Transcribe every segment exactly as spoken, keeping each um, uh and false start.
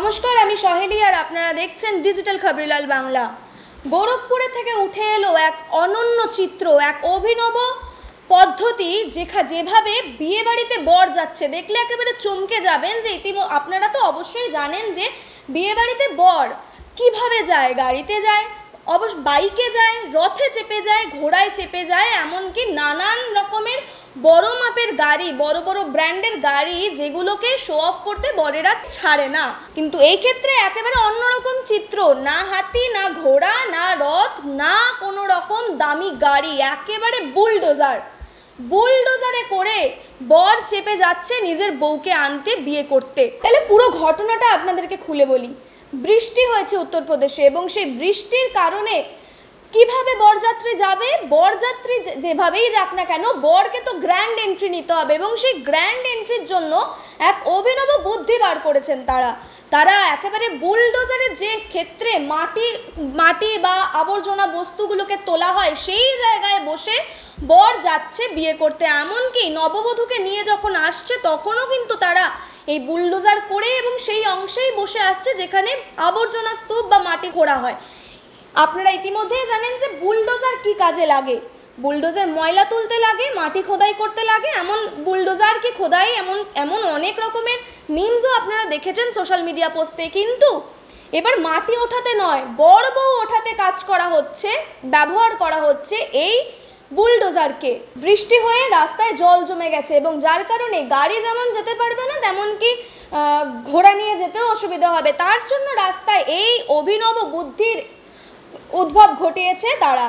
নমস্কার, আমি সহেলি আর আপনারা দেখছেন ডিজিটাল খবরিলাল বাংলা। গোরখপুরে থেকে উঠে এলো এক অনন্য চিত্র, এক অভিনব পদ্ধতি, যেখা যেভাবে বিয়ে বাড়িতে বর যাচ্ছে দেখলে একেবারে চমকে যাবেন। যে ইতিমধ্যে আপনারা তো অবশ্যই জানেন যে বিয়ে বাড়িতে বর কিভাবে যায়, গাড়িতে যায়, অবশ্য বাইকে যায়, রথে চেপে যায়, ঘোড়ায় চেপে যায়, এমনকি নানান রকমের বড় মাপের গাড়ি, বড় বড় ব্র্যান্ডের গাড়ি, যেগুলোকে শো অফ করতে বরেরা ছাড়ে না। কিন্তু এই ক্ষেত্রে একেবারে অন্যরকম চিত্র, না হাতি, না ঘোড়া, না রথ, না কোনো রকম দামি গাড়ি, একেবারে বুলডোজার বুলডোজারে করে বর চেপে যাচ্ছে নিজের বউকে আনতে, বিয়ে করতে। তাহলে পুরো ঘটনাটা আপনাদেরকে খুলে বলি। বৃষ্টি হয়েছে উত্তরপ্রদেশে এবং সেই বৃষ্টির কারণে কিভাবে বরযাত্রী যাবে, বরযাত্রী যেভাবেই যাক না কেন, বরকে তো গ্র্যান্ড এন্ট্রি নিতে হবে এবং সেই গ্র্যান্ড এন্ট্রির জন্য এক অভিনব বুদ্ধি বার করেছেন তারা তারা একেবারে বুলডোজারের যে ক্ষেত্রে মাটি মাটি বা আবর্জনা বস্তুগুলোকে তোলা হয়, সেই জায়গায় বসে বর যাচ্ছে বিয়ে করতে। এমনকি নববধূকে নিয়ে যখন আসছে তখনও কিন্তু তারা এই বুলডোজার করে এবং সেই অংশেই বসে আসছে যেখানে আবর্জনা স্তূপ বা মাটি খোঁড়া হয়। আপনারা ইতিমধ্যেই জানেন যে বুলডোজার কি কাজে লাগে। বুলডোজার ময়লা তুলতে লাগে, মাটি খোদাই করতে লাগে। এমন বুলডোজার কি খোদাই, এমন এমন অনেক রকমের মিমসও আপনারা দেখেছেন সোশ্যাল মিডিয়া পোস্টে। কিন্তু এবার মাটি ওঠাতে নয়, বড় বউ ওঠাতে কাজ করা হচ্ছে, ব্যবহার করা হচ্ছে এই বুলডোজারকে। বৃষ্টি হয়ে রাস্তায় জল জমে গেছে এবং যার কারণে গাড়ি যেমন যেতে পারবে না, তেমনকি ঘোড়া নিয়ে যেতেও অসুবিধা হবে। তার জন্য রাস্তায় এই অভিনব বুদ্ধির উদ্ভব ঘটিয়েছে তারা।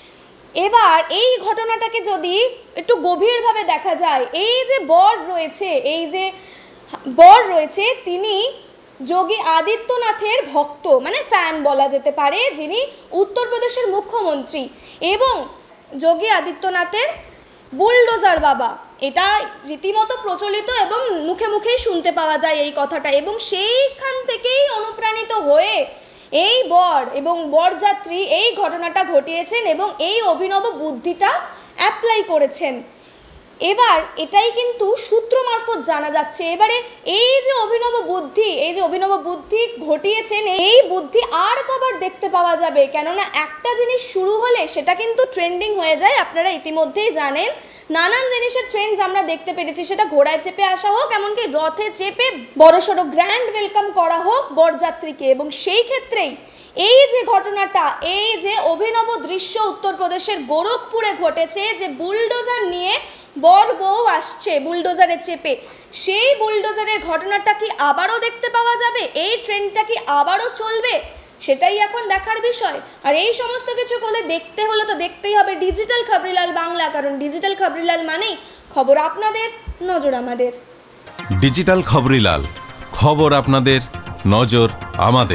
এবার এই ঘটনাটাকে যদি একটু গভীরভাবে দেখা যায়, এই যে বর রয়েছে এই যে বর রয়েছে তিনি যোগী আদিত্যনাথের ভক্ত, মানে ফ্যান বলা যেতে পারে, যিনি উত্তরপ্রদেশের মুখ্যমন্ত্রী এবং যোগী আদিত্যনাথের বুলডোজার বাবা। এটা রীতিমতো প্রচলিত এবং মুখে মুখেই শুনতে পাওয়া যায় এই কথাটা। এবং সেইখান থেকেই অনুপ্রাণিত হয়ে এই বর এবং বরযাত্রী এই ঘটনাটা ঘটিয়েছেন এবং এই অভিনব বুদ্ধিটা অ্যাপ্লাই করেছেন। এবার এটাই কিন্তু সূত্র মারফত জানা যাচ্ছে। এবারে এই যে অভিনব বুদ্ধি এই যে অভিনব বুদ্ধি ঘটিয়েছেন, এই বুদ্ধি আর কবার দেখতে পাওয়া যাবে? কেননা একটা জিনিস শুরু হলে সেটা কিন্তু ট্রেন্ডিং হয়ে যায়। আপনারা ইতিমধ্যেই জানেন নানান জিনিসের ট্রেন্ডস আমরা দেখতে পেরেছি, সেটা ঘোড়ায় চেপে আসা হোক, এমনকি রথে চেপে বড়সড় গ্র্যান্ড ওয়েলকাম করা হোক বরযাত্রীকে। এবং সেই ক্ষেত্রেই এই যে ঘটনাটা, এই যে অভিনব দৃশ্য উত্তরপ্রদেশের গোরখপুরে ঘটেছে, যে বুলডোজার নিয়ে বর বউ আসছে বুলডোজারে চেপে, সেই বুলডোজারের ঘটনাটা কি আবারও দেখতে পাওয়া যাবে? এই ট্রেন্ডটা কি আবারও চলবে? সেটাই এখন দেখার বিষয়। আর এই সমস্ত কিছু হলে দেখতে হলে তো দেখতেই হবে ডিজিটাল খবরিলাল বাংলা, কারণ ডিজিটাল খবরিলাল মানেই খবর আপনাদের, নজর আমাদের। ডিজিটাল খবরিলাল, খবর আপনাদের, নজর আমাদের।